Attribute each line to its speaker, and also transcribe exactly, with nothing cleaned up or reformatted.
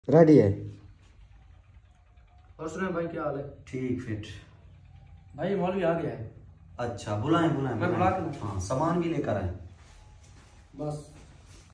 Speaker 1: Ready है।
Speaker 2: और सुनो भाई, क्या हाल है?
Speaker 1: ठीक फिट
Speaker 2: भाई मौलवी आ गया है।
Speaker 1: अच्छा बुलाएं बुलाएं
Speaker 2: मैं बुला के
Speaker 1: हाँ सामान भी लेकर आए
Speaker 2: बस।